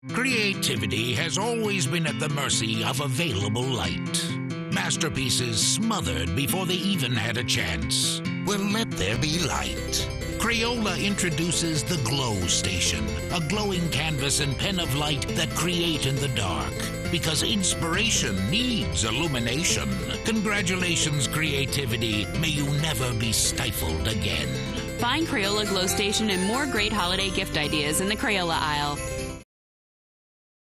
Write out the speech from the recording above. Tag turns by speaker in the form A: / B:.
A: Creativity has always been at the mercy of available light. Masterpieces smothered before they even had a chance. Well, let there be light. Crayola introduces the Glow Station, a glowing canvas and pen of light that create in the dark. Because inspiration needs illumination. Congratulations, creativity. May you never be stifled again.
B: Find Crayola Glow Station and more great holiday gift ideas in the Crayola aisle.